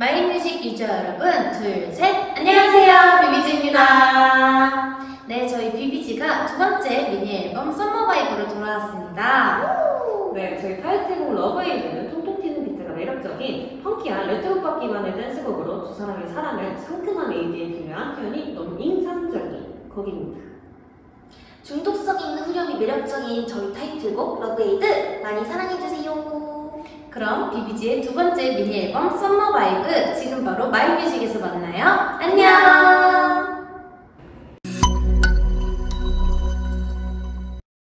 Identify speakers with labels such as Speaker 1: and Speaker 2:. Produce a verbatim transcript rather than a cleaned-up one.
Speaker 1: 마이뮤직 유저 여러분, 둘, 셋! 안녕하세요, 비비지입니다. 네, 저희 비비지가 두 번째 미니 앨범 썸머 바이브로 돌아왔습니다.
Speaker 2: 네, 저희 타이틀곡 러브에이드는 통통 튀는 비트가 매력적인 펑키한 레트로 기반의 댄스곡으로 두 사람의 사랑을 상큼한 에이디에 비유한 표현이 너무 인상적인 곡입니다.
Speaker 3: 중독성 있는 후렴이 매력적인 저희 타이틀곡 러브에이드 많이 사랑해주세요.
Speaker 1: 그럼 비비지의 두 번째 미니 앨범 썸머 바이브 지금 바로 마이뮤직에서 만나요. 안녕!